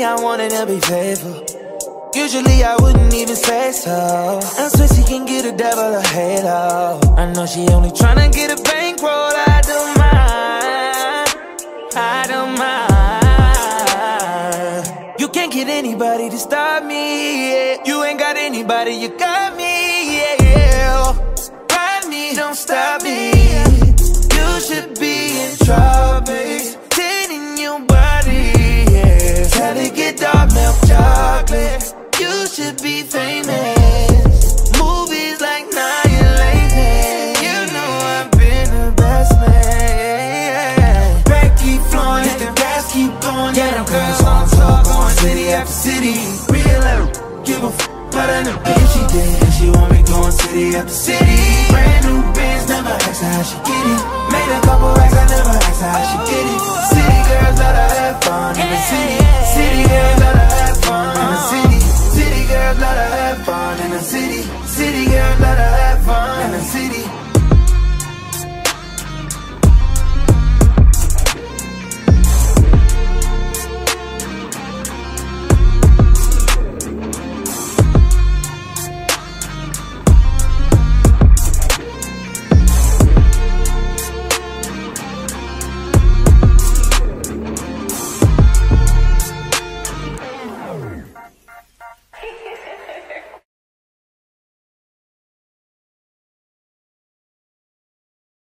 me, I wanted to be faithful. Usually I wouldn't even say so. I swear she can get a devil a halo. I know she only tryna get a bankroll. I don't mind, I don't mind. You can't get anybody to stop me, yeah. You ain't got anybody, you got me, yeah. Ride me, don't stop me. You should be in tropics, tending your body, yeah. Try to get dark milk chocolate. You should be famous. Movies like Annihilation. You know I've been the best man. Back keep flowing, let the gas keep going. Yeah, them girls on tour, going city after city. Real out, give a f about her. If she did, she want me going city after city.